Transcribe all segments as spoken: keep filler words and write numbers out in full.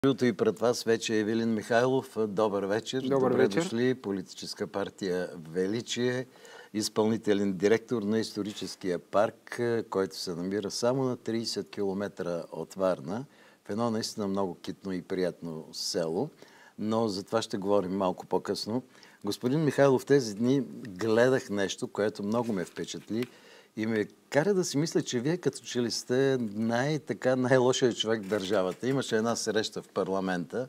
Студиото и пред вас вече е Евелин Михайлов. Добър вечер. Добър Добре вечер. дошли. Политическа партия Величие, изпълнителен директор на историческия парк, който се намира само на трийсет километра от Варна, в едно наистина много китно и приятно село. Но за това ще говорим малко по-късно. Господин Михайлов, тези дни гледах нещо, което много ме впечатли и ме кара да си мисля, че вие като че ли сте най-така, най-лошият човек в държавата. Имаше една среща в парламента.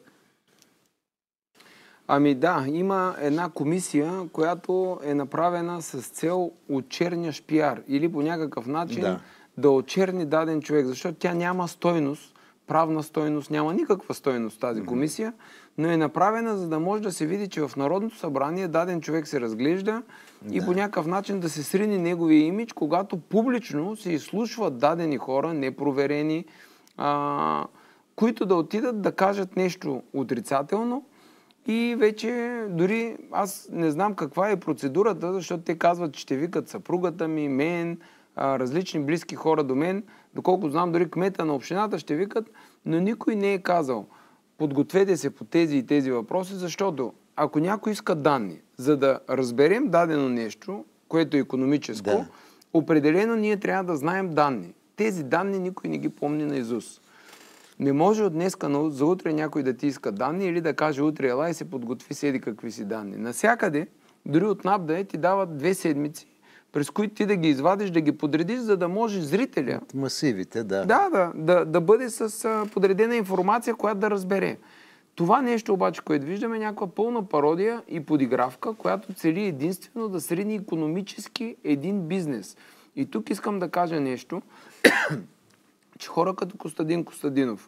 Ами да, има една комисия, която е направена с цел очерняш пиар или по някакъв начин да, да очерни даден човек, защото тя няма стойност, правна стойност, няма никаква стойност тази комисия, но е направена, за да може да се види, че в Народното събрание даден човек се разглежда и да, по някакъв начин да се срини неговия имидж, когато публично се изслушват дадени хора, непроверени, а, които да отидат да кажат нещо отрицателно. И вече дори аз не знам каква е процедурата, защото те казват, че ще викат съпругата ми, мен, а, различни близки хора до мен. Доколко знам, дори кмета на общината ще викат, но никой не е казал подгответе се по тези и тези въпроси, защото ако някой иска данни, за да разберем дадено нещо, което е икономическо, да, определено ние трябва да знаем данни. Тези данни никой не ги помни наизуст. Не може от днеска за утре някой да ти иска данни или да каже утре ела и се подготви седи какви си данни. Насякъде, дори от НАП да е, ти дават две седмици, през които ти да ги извадиш, да ги подредиш, за да може зрителя... От масивите, да. Да, да, да, да бъде с а, подредена информация, която да разбере. Това нещо обаче, което виждаме, е някаква пълна пародия и подигравка, която цели единствено да срини икономически един бизнес. И тук искам да кажа нещо, че хора като Костадин Костадинов,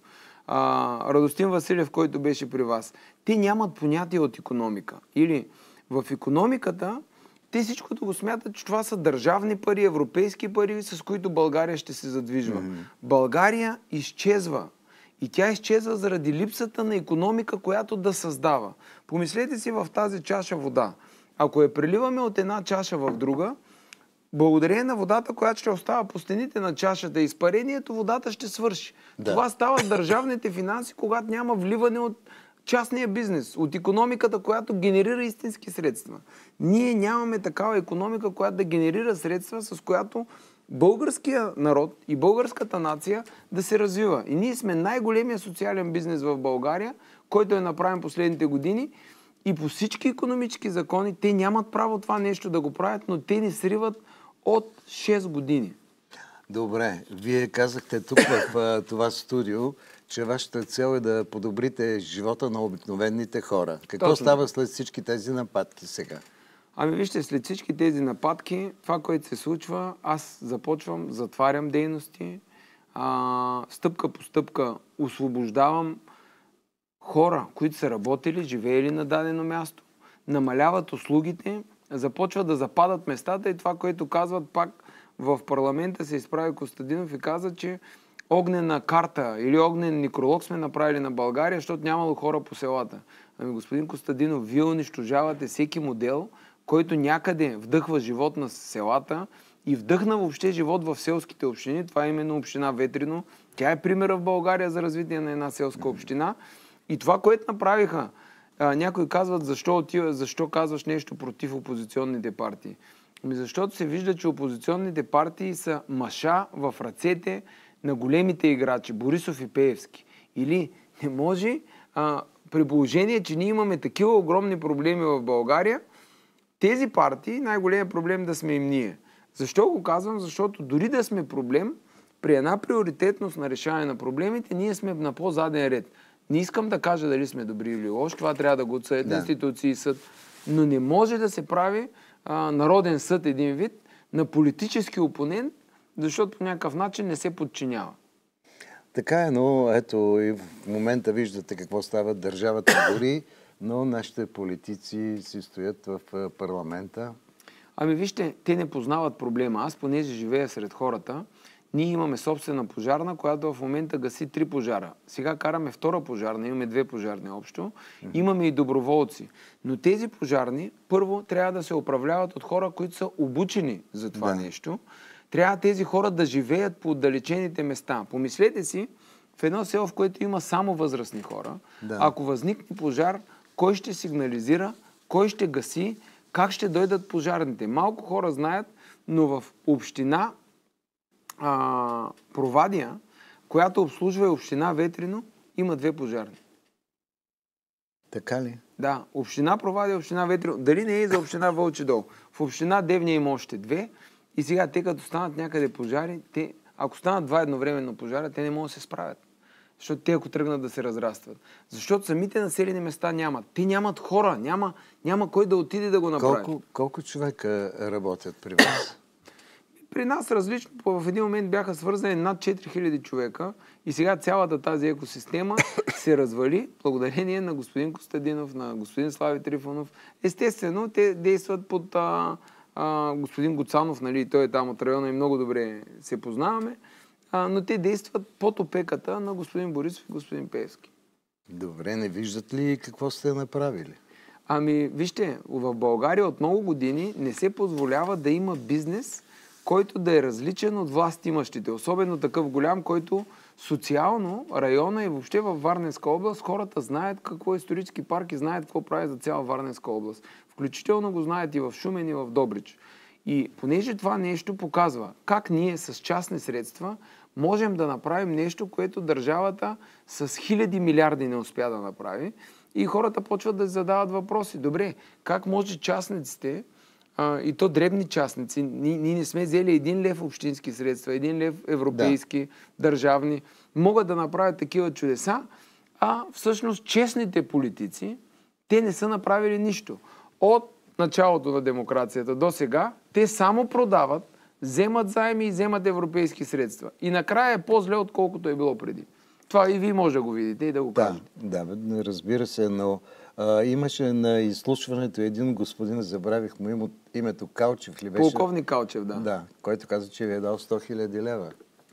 а, Радостин Василев, който беше при вас, те нямат понятие от икономика. Или в икономиката те всичкото го смятат, че това са държавни пари, европейски пари, с които България ще се задвижва. Mm-hmm. България изчезва. И тя изчезва заради липсата на икономика, която да създава. Помислете си в тази чаша вода. Ако я преливаме от една чаша в друга, благодарение на водата, която ще остава по стените на чашата и изпарението, водата ще свърши. Да. Това става с държавните финанси, когато няма вливане от частния бизнес, от икономиката, която генерира истински средства. Ние нямаме такава икономика, която да генерира средства, с която българския народ и българската нация да се развива. И ние сме най-големия социален бизнес в България, който е направен последните години и по всички икономически закони те нямат право това нещо да го правят, но те ни сриват от шест години. Добре, вие казахте тук в това студио, че вашата цел е да подобрите живота на обикновените хора. Какво Точно. става след всички тези нападки сега? Ами вижте, след всички тези нападки, това, което се случва, аз започвам, затварям дейности, а, стъпка по стъпка освобождавам хора, които са работили, живеели на дадено място, намаляват услугите, започват да западат местата и това, което казват пак в парламента, се изправи Костадинов и каза, че огнена карта или огнен некролог сме направили на България, защото нямало хора по селата. Ами господин Костадинов, вие унищожавате всеки модел, който някъде вдъхва живот на селата и вдъхна въобще живот в селските общини. Това е именно община Ветрино. Тя е примера в България за развитие на една селска община. И това, което направиха, а, някои казват, защо, отива, защо казваш нещо против опозиционните партии. Ами защото се вижда, че опозиционните партии са маша в ръцете на големите играчи, Борисов и Пеевски. Или не може, а, при положение, че ние имаме такива огромни проблеми в България, тези партии, най-големият проблем да сме им ние. Защо го казвам? Защото дори да сме проблем, при една приоритетност на решаване на проблемите, ние сме на по-заден ред. Не искам да кажа дали сме добри или лоши, това трябва да го отсъдят да. институции и съд, но не може да се прави а, народен съд един вид на политически опонент, защото по някакъв начин не се подчинява. Така е, но ето и в момента виждате какво става държавата дори, но нашите политици си стоят в парламента. Ами вижте, те не познават проблема. Аз, понеже живея сред хората, ние имаме собствена пожарна, която в момента гаси три пожара. Сега караме втора пожарна, имаме две пожарни общо. Имаме и доброволци. Но тези пожарни, първо, трябва да се управляват от хора, които са обучени за това да. нещо. Трябва тези хора да живеят по отдалечените места. Помислете си, в едно село, в което има само възрастни хора, Да. ако възникне пожар, кой ще сигнализира, кой ще гаси, как ще дойдат пожарните. Малко хора знаят, но в община а, Провадия, която обслужва община Ветрино, има две пожарни. Така ли? Да, община Провадия, община Ветрино. Дали не е и за община Вълчи дол? В община Девня има още две и сега те като станат някъде пожари, те, ако станат два едновременно пожара, те не могат да се справят. Защото те ако тръгнат да се разрастват. Защото самите населени места нямат. Те нямат хора, няма, няма кой да отиде да го направи. Колко, колко човека работят при вас? При нас различно, в един момент бяха свързани над четири хиляди човека и сега цялата тази екосистема се развали благодарение на господин Костадинов, на господин Слави Трифонов. Естествено, те действат под а, а, господин Гоцанов, нали, той е там от района и много добре се познаваме, а, но те действат под опеката на господин Борисов и господин Пеевски. Добре, не виждат ли какво сте направили? Ами, вижте, в България от много години не се позволява да има бизнес, който да е различен от властимащите. Особено такъв голям, който социално, района и въобще във Варненска област хората знаят какво е исторически парк и знаят какво прави за цяла Варненска област. Включително го знаят и в Шумен, и в Добрич. И понеже това нещо показва как ние с частни средства можем да направим нещо, което държавата с хиляди милиарди не успя да направи, и хората почват да задават въпроси. Добре, как може частниците, а, и то дребни частници, ние, ние не сме взели един лев общински средства, един лев европейски, да. държавни, могат да направят такива чудеса, а всъщност честните политици, те не са направили нищо. От началото на демокрацията до сега, те само продават, вземат заеми и вземат европейски средства. И накрая е по-зле, отколкото е било преди. Това и вие може да го видите и да го да, кажете. Да, разбира се, но а, имаше на изслушването един господин, забравих му име, името, Калчев ли беше? Полковник Калчев, да. Да, който каза, че ви е дал сто хиляди лева.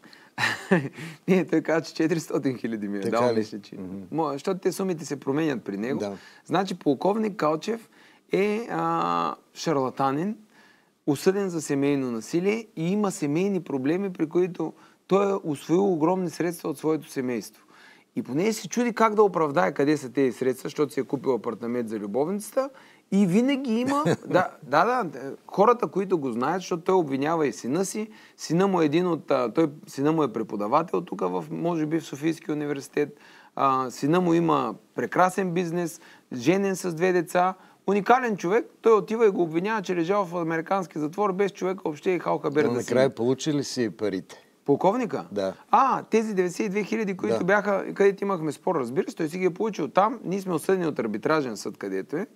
Не, той каза, че четиристотин хиляди ми е така дал, ли? мисля, че. Mm-hmm. Защото те сумите се променят при него. Да. Значи полковник Калчев е а, шарлатанин, осъден за семейно насилие и има семейни проблеми, при които той е усвоил огромни средства от своето семейство. И поне се чуди как да оправдае къде са тези средства, защото си е купил апартамент за любовницата. И винаги има... да, да, да, хората, които го знаят, защото той обвинява и сина си. Сина му е един от... Той, сина му е преподавател тук, в, може би в Софийския университет. А, сина му има прекрасен бизнес, женен с две деца. Уникален човек. Той отива и го обвинява, че лежал в американски затвор без човека въобще и халхабер да си. Накрая получи ли си парите? Полковника? Да. А, тези деветдесет и две хиляди, които да. бяха, където имахме спор, разбира се, той си ги е получил там. Ние сме осъдени от арбитражен съд, където е.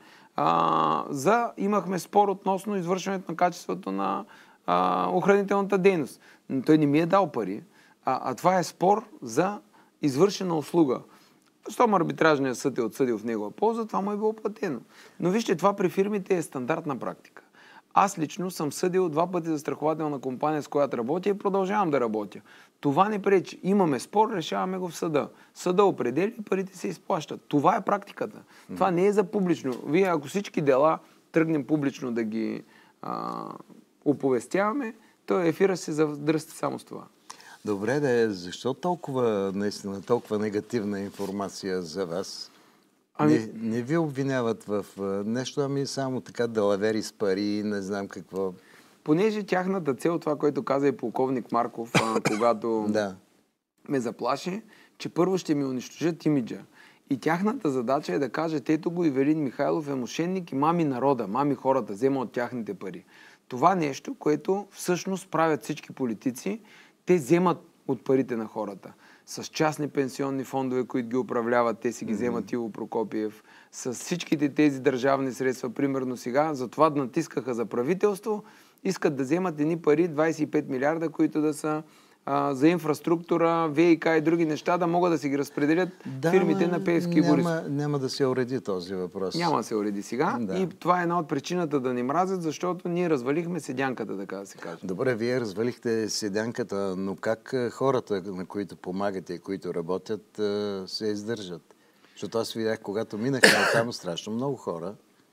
А, за, имахме спор относно извършването на качеството на а, охранителната дейност. Но той не ми е дал пари, а, а това е спор за извършена услуга. Щом арбитражният съд е отсъдил в негова полза, това му е било платено. Но вижте, това при фирмите е стандартна практика. Аз лично съм съдил два пъти за застрахователна компания, с която работя и продължавам да работя. Това не пречи. Имаме спор, решаваме го в съда. Съда определя и парите се изплащат. Това е практиката. Това не е за публично. Вие, ако всички дела тръгнем публично да ги а, оповестяваме, то ефира се задръсти само с това. Добре, да е. Защо толкова, наистина, толкова негативна информация за вас? Ами... Не, не ви обвиняват в нещо, ами само така далавери с пари, не знам какво. Понеже тяхната цел, това, което каза и полковник Марков, а, когато да. ме заплаши, че първо ще ми унищожат имиджа. И тяхната задача е да кажат, ето го Ивелин Михайлов е мошенник и мами народа, мами хората, взема от тяхните пари. Това нещо, което всъщност правят всички политици, те вземат от парите на хората. С частни пенсионни фондове, които ги управляват, те си ги вземат Иво Прокопиев. С всичките тези държавни средства, примерно сега, затова натискаха за правителство, искат да вземат едни пари, двадесет и пет милиарда, които да са а, за инфраструктура, ВиК и други неща, да могат да си ги разпределят да, фирмите на Пеевски и Борисов. Няма, няма да се уреди този въпрос. Няма да се уреди сега. Да. И това е една от причината да ни мразят, защото ние развалихме седянката, така да се каже. Добре, вие развалихте седянката, но как хората, на които помагате и които работят, се издържат? Защото аз видях, когато минахме там страшно много хора.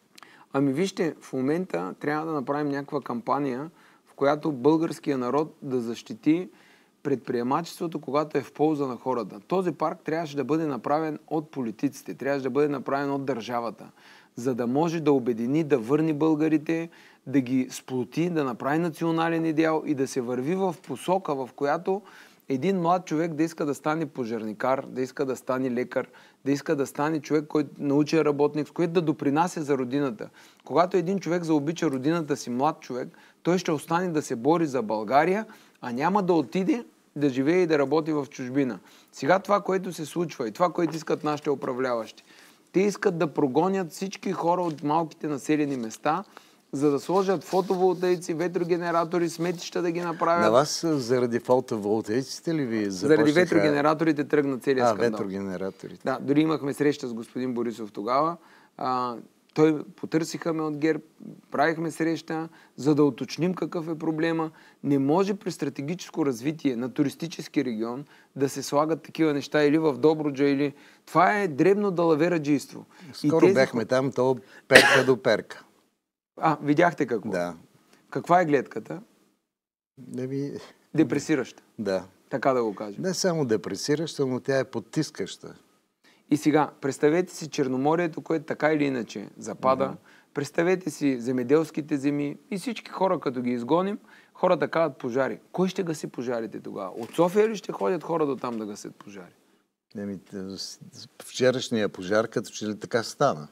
Ами вижте, в момента трябва да направим някаква кампания, в която българския народ да защити предприемачеството, когато е в полза на хората. Този парк трябваше да бъде направен от политиците, трябваше да бъде направен от държавата, за да може да обедини, да върне българите, да ги сплоти, да направи национален идеал и да се върви в посока, в която един млад човек да иска да стане пожарникар, да иска да стане лекар, да иска да стане човек, който научен работник, с който да допринася за родината. Когато един човек заобича родината си, млад човек, той ще остане да се бори за България, а няма да отиде да живее и да работи в чужбина. Сега това, което се случва и това, което искат нашите управляващи, те искат да прогонят всички хора от малките населени места, за да сложат фотоволтаици, ветрогенератори, сметища да ги направят. На вас заради фотоволтаиците ли ви започнаха? Заради ветрогенераторите тръгна целият а, скандал. ветрогенераторите. Да, дори имахме среща с господин Борисов тогава. А, той потърсиха ме от ГЕРБ, правихме среща, за да уточним какъв е проблема. Не може при стратегическо развитие на туристически регион да се слагат такива неща или в Добруджа, или... Това е дребно далавераджийство. Скоро тези... бяхме там, то перка до перка. А, видяхте какво? Да. Каква е гледката? Не ви... Депресираща. Да. Така да го кажем. Не само депресираща, но тя е потискаща. И сега, представете си Черноморието, което така или иначе запада. Mm-hmm. Представете си земеделските земи и всички хора, като ги изгоним, хората казват пожари. Кой ще гаси пожарите тогава? От София ли ще ходят хора до там да гасят пожари? Еми, вчерашния пожар, като че ли така стана.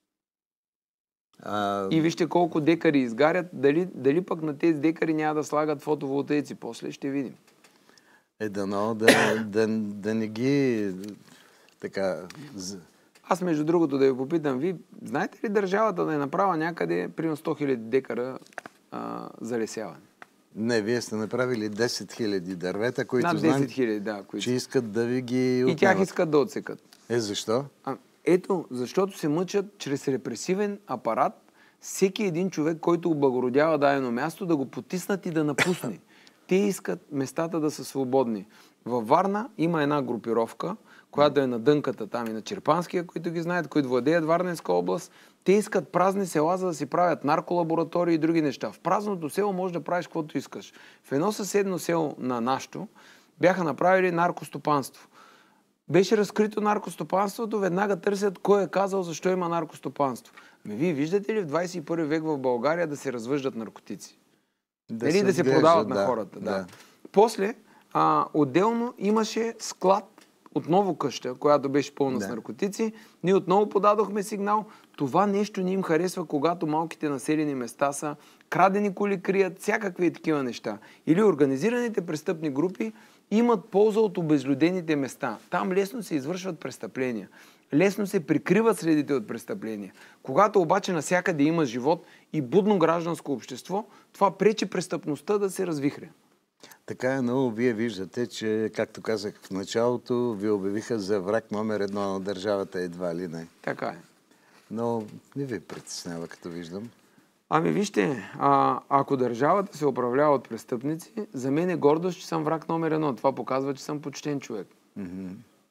А... И вижте колко декари изгарят. Дали, дали пък на тези декари няма да слагат фотоволтаици? После ще видим. Е, дано да, да, да не ги така... Аз, между другото, да ви попитам, ви знаете ли държавата да е направила някъде примерно сто хиляди декара а, залесяване? Не, вие сте направили десет хиляди дървета, които над знаем, десет хиляди, да, които... че искат да ви ги отнемат. И тях искат да отсекат. Е, защо? А, ето, защото се мъчат чрез репресивен апарат всеки един човек, който облагородява дадено място, да го потиснат и да напусне. Те искат местата да са свободни. Във Варна има една групировка, която е на Дънката там и на Черпанския, които ги знаят, които владеят Варненска област. Те искат празни села, за да си правят нарколаборатории и други неща. В празното село можеш да правиш каквото искаш. В едно съседно село на нашето бяха направили наркостопанство. Беше разкрито наркостопанството, веднага търсят кой е казал защо има наркостопанство. Ами вие виждате ли в двадесет и първи век в България да се развъждат наркотици? Да, Или се да се отглежда, продават да, на хората. Да. Да. После, а, отделно имаше склад, отново къща, която беше пълна Да. с наркотици. Ние отново подадохме сигнал. Това нещо не им харесва, когато малките населени места са, крадени коли крият, всякакви такива неща. Или организираните престъпни групи имат полза от обезлюдените места. Там лесно се извършват престъпления. Лесно се прикриват следите от престъпления. Когато обаче навсякъде има живот и будно гражданско общество, това пречи престъпността да се развихря. Така е, но вие виждате, че, както казах в началото, ви обявиха за враг номер едно на държавата, едва ли не. Така е. Но не ви притеснява, като виждам. Ами вижте, а, ако държавата се управлява от престъпници, за мен е гордост, че съм враг номер едно. Това показва, че съм почтен човек. Mm-hmm.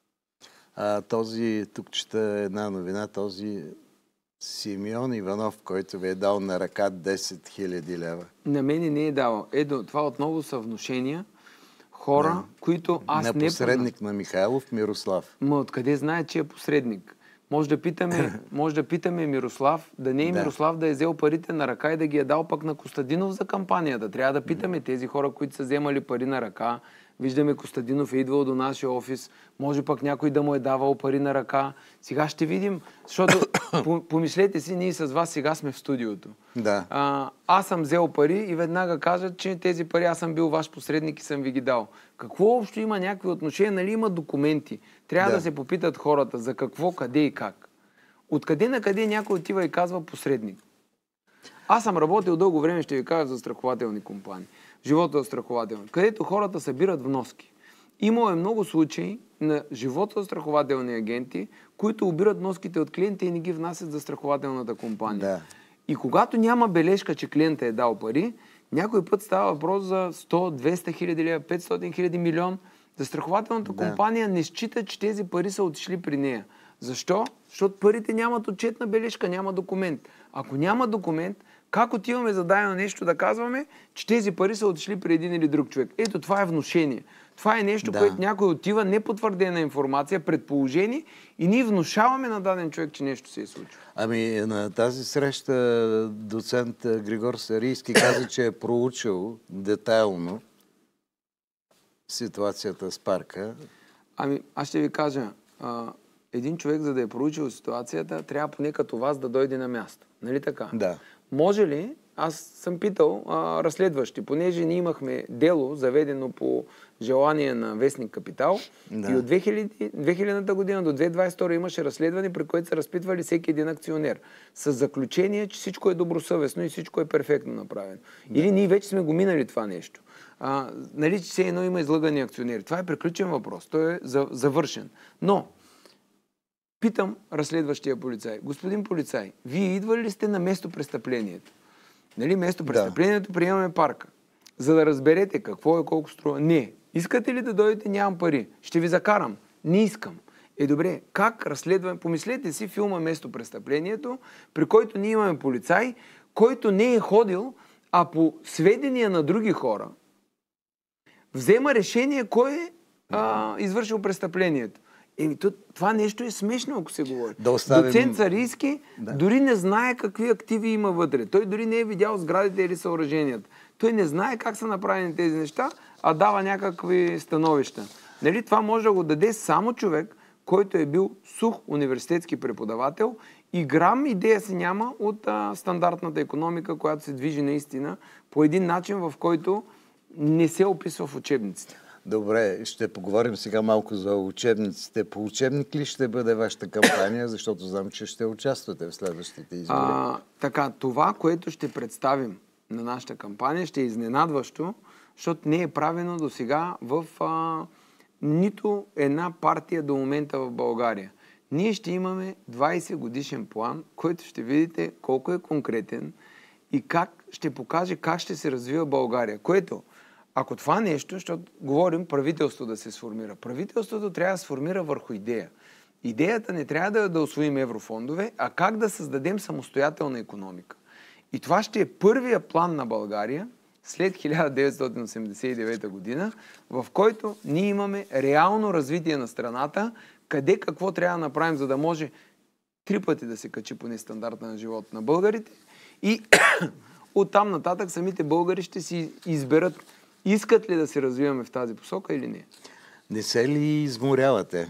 А този, тук чета една новина, този Симеон Иванов, който ви е дал на ръка десет хиляди лева. На мене не е дал. Ето, това отново са внушения. Хора, Да. които аз на не... посредник на Михайлов, Мирослав. Ма откъде знае, че е посредник? Може да питаме, може да питаме Мирослав, да не е Да. Мирослав да е взел парите на ръка и да ги е дал пък на Костадинов за кампанията. Трябва да питаме тези хора, които са вземали пари на ръка. Виждаме, Костадинов е идвал до нашия офис. Може пък някой да му е давал пари на ръка. Сега ще видим, защото помислете си, ние с вас сега сме в студиото. Да. А, аз съм взел пари и веднага кажат, че тези пари аз съм бил ваш посредник и съм ви ги дал. Какво общо има някакви отношения? Нали има документи? Трябва да. Да. да се попитат хората за какво, къде и как. Откъде на къде някой отива и казва посредник? Аз съм работил дълго време, ще ви кажа, за застрахователни компании. Живота е застрахователен, където хората събират вноски. Имало е много случаи на живота застрахователни агенти, които обират вноските от клиента и не ги внасят за застрахователната компания. Да. И когато няма бележка, че клиента е дал пари, някой път става въпрос за сто, двеста хиляди лева, петстотин хиляди, милион. Застрахователната Да. компания не счита, че тези пари са отишли при нея. Защо? Защото парите нямат отчетна бележка, няма документ. Ако няма документ, как отиваме за дадено нещо да казваме, че тези пари са отишли при един или друг човек? Ето, това е внушение. Това е нещо, Да. което някой отива, непотвърдена информация, предположение и ние внушаваме на даден човек, че нещо се е случило. Ами на тази среща доцент Григор Сарийски каза, че е проучил детайлно ситуацията с парка. Ами, аз ще ви кажа, а, един човек, за да е проучил ситуацията, трябва поне като вас да дойде на място. Нали така? Да. Може ли, аз съм питал а, разследващи, понеже ние имахме дело, заведено по желание на Вестник Капитал, Да. и от две хилядната година до две хиляди двадесет и втора имаше разследване, при което са разпитвали всеки един акционер. С заключение, че всичко е добросъвестно и всичко е перфектно направено. Да. Или ние вече сме го минали това нещо. А, нали, че все едно има излъгани акционери. Това е приключен въпрос. Той е за, завършен. Но, питам разследващия полицай. Господин полицай, вие идвали ли сте на место престъплението? Нали, место престъплението, да. Приемаме парка. За да разберете какво е, колко струва. Не. Искате ли да дойдете? Нямам пари. Ще ви закарам. Не искам. Е, добре, как разследваме? Помислете си филма Место престъплението, при който ние имаме полицай, който не е ходил, а по сведения на други хора взема решение кой е а, извършил престъплението. Еми, това нещо е смешно, ако се говори. Да оставим... Доцент Сарийски да. дори не знае какви активи има вътре. Той дори не е видял сградите или съоръженията. Той не знае как са направени тези неща, а дава някакви становища. Нали? Това може да го даде само човек, който е бил сух университетски преподавател и грам идея си няма от а, стандартната икономика, която се движи наистина по един начин, в който не се описва в учебниците. Добре, ще поговорим сега малко за учебниците. По учебник ли ще бъде вашата кампания, защото знам, че ще участвате в следващите избори? А, така, това, което ще представим на нашата кампания, ще е изненадващо, защото не е правено до сега в а, нито една партия до момента в България. Ние ще имаме двадесет годишен план, който ще видите колко е конкретен и как ще покаже как ще се развива България. Което, ако това нещо, защото говорим правителство да се сформира, правителството трябва да се сформира върху идея. Идеята не трябва да, да усвоим еврофондове, а как да създадем самостоятелна икономика. И това ще е първия план на България след хиляда деветстотин осемдесет и девета година, в който ние имаме реално развитие на страната, къде какво трябва да направим, за да може три пъти да се качи поне стандарта на живот на българите. И оттам нататък самите българи ще си изберат искат ли да се развиваме в тази посока или не. Не се ли изморявате?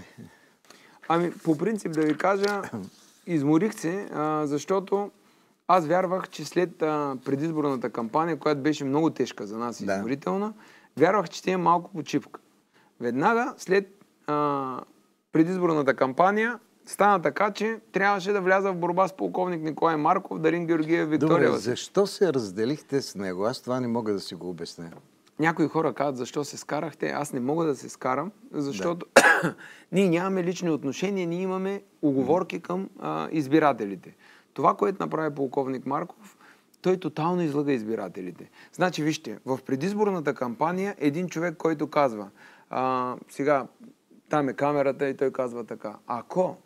Ами, по принцип да ви кажа, изморих се, а, защото аз вярвах, че след а, предизборната кампания, която беше много тежка за нас и да. изморителна, вярвах, че ще има малко почивка. Веднага след а, предизборната кампания стана така, че трябваше да вляза в борба с полковник Николай Марков, Дарин Георгиев, Виктория. Добре, защо се разделихте с него? Аз това не мога да си го обясня. Някои хора казват, защо се скарахте. Аз не мога да се скарам, защото да. Ние нямаме лични отношения, ние имаме уговорки към а, избирателите. Това, което направи полковник Марков, той тотално излъга избирателите. Значи, вижте, в предизборната кампания един човек, който казва, а, сега там е камерата и той казва така, ако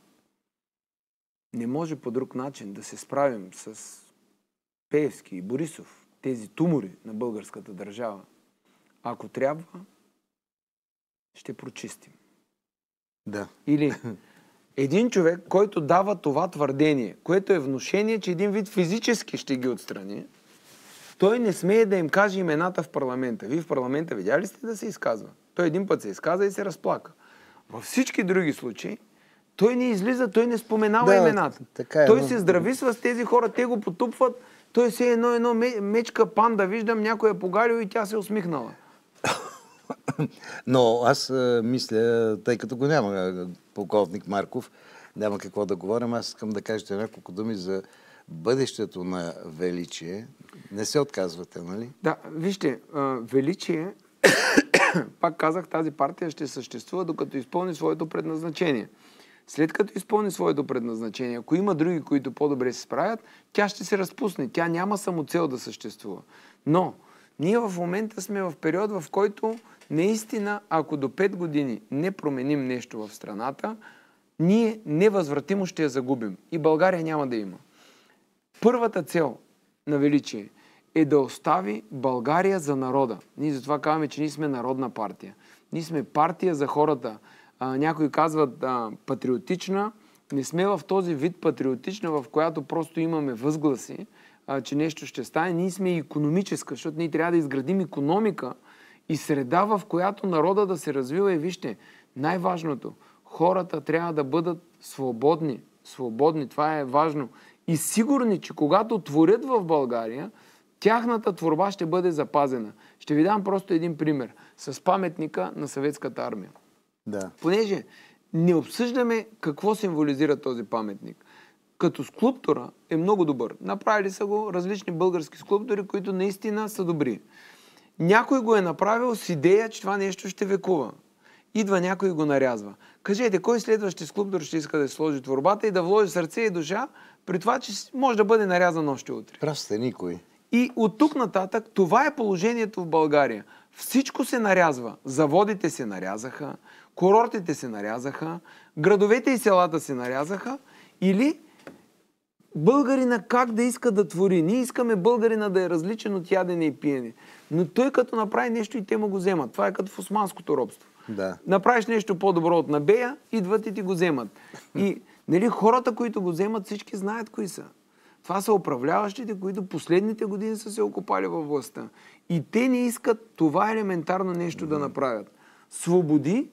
не може по друг начин да се справим с Пеевски и Борисов, тези тумори на българската държава, ако трябва, ще прочистим. Да. Или един човек, който дава това твърдение, което е внушение, че един вид физически ще ги отстрани, той не смее да им каже имената в парламента. Вие в парламента видяли сте да се изказва? Той един път се изказа и се разплака. Във всички други случаи, той не излиза, той не споменава да, имената. Така е, той но... се здрависва с тези хора, те го потупват, той се едно едно мечка панда, виждам, някой е погалил и тя се усмихнала. Но аз а, мисля, тъй като го няма полковник Марков, няма какво да говорим, аз искам да кажете няколко думи за бъдещето на Величие. Не се отказвате, нали? Да, вижте, а, Величие, пак казах, тази партия ще съществува, докато изпълни своето предназначение. След като изпълни своето предназначение, ако има други, които по-добре се справят, тя ще се разпусне. Тя няма самоцел да съществува. Но ние в момента сме в период, в който наистина, ако до пет години не променим нещо в страната, ние невъзвратимо ще я загубим. И България няма да има. Първата цел на Величие е да остави България за народа. Ние затова казваме, че ние сме народна партия. Ние сме партия за хората. А, някои казват а, патриотична. Не сме в този вид патриотична, в която просто имаме възгласи, а, че нещо ще стане. Ние сме икономическа, защото ние трябва да изградим икономика и среда, в която народа да се развива. И вижте, най-важното, хората трябва да бъдат свободни. Свободни, това е важно. И сигурни, че когато творят в България, тяхната творба ще бъде запазена. Ще ви дам просто един пример с паметника на Съветската армия. Да. Понеже не обсъждаме какво символизира този паметник. Като скулптура е много добър. Направили са го различни български скулптори, които наистина са добри. Някой го е направил с идея, че това нещо ще векува. Идва някой и го нарязва. Кажете, кой следващи скулптор ще иска да сложи творбата и да вложи сърце и душа, при това, че може да бъде нарязан още утре? Просто никой. И от тук нататък това е положението в България. Всичко се нарязва. Заводите се нарязаха, курортите се нарязаха, градовете и селата се нарязаха. Или българина как да иска да твори? Ние искаме българина да е различен от ядене и пиене. Но той като направи нещо и те му го вземат. Това е като в османското робство. Да. Направиш нещо по-добро от набея, идват и ти го вземат. И нали, хората, които го вземат, всички знаят кои са. Това са управляващите, които последните години са се окопали във властта. И те не искат това елементарно нещо да направят. Свободи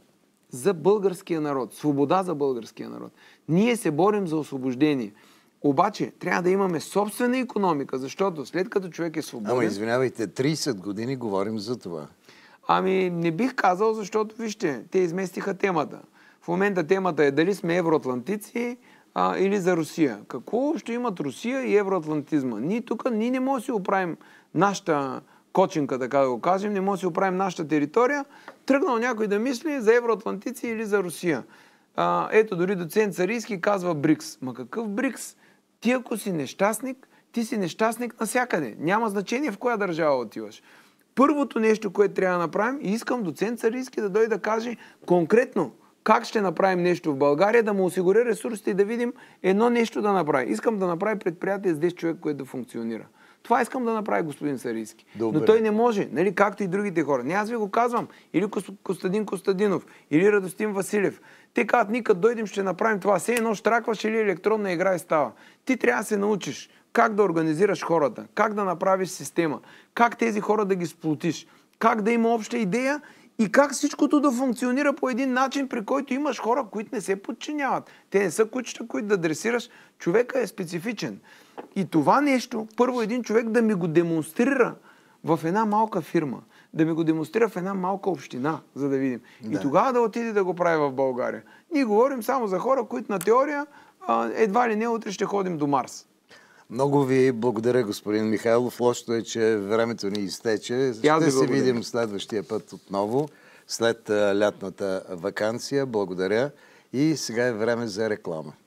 за българския народ. Свобода за българския народ. Ние се борим за освобождение. Обаче трябва да имаме собствена икономика, защото след като човек е свободен... Ама извинявайте, трийсет години говорим за това. Ами не бих казал, защото вижте, те изместиха темата. В момента темата е дали сме евроатлантици а, или за Русия. Какво ще имат Русия и евроатлантизма? Ние тук ние не можем да си оправим нашата кочинка, така да го кажем, не можем да си оправим нашата територия. Тръгнал някой да мисли за евроатлантици или за Русия. А, ето дори доцент Царийски казва БРИКС. Ма какъв БРИКС? Ти ако си нещастник, ти си нещастник навсякъде. Няма значение в коя държава отиваш. Първото нещо, което трябва да направим, и искам доцент Царийски да дойде да каже конкретно как ще направим нещо в България, да му осигуря ресурсите и да видим едно нещо да направи. Искам да направи предприятие с десет човек, което да функционира. Това искам да направи господин Царийски. Добре. Но той не може, нали, както и другите хора. Не, аз ви го казвам. Или Костадин Костадинов, или Радостин Василев. Те казват, ние като дойдем ще направим това. Все едно штракваш или електронна игра и става. Ти трябва да се научиш как да организираш хората, как да направиш система, как тези хора да ги сплотиш, как да има обща идея и как всичкото да функционира по един начин, при който имаш хора, които не се подчиняват. Те не са кучета, които да дресираш. Човека е специфичен. И това нещо, първо един човек да ми го демонстрира в една малка фирма, да ми го демонстрира в една малка община, за да видим. Да. И тогава да отиде да го прави в България. Ние говорим само за хора, които на теория едва ли не утре ще ходим до Марс. Много ви благодаря, господин Михайлов. Лошото е, че времето ни изтече. Ще се видим следващия път отново, след лятната ваканция. Благодаря. И сега е време за реклама.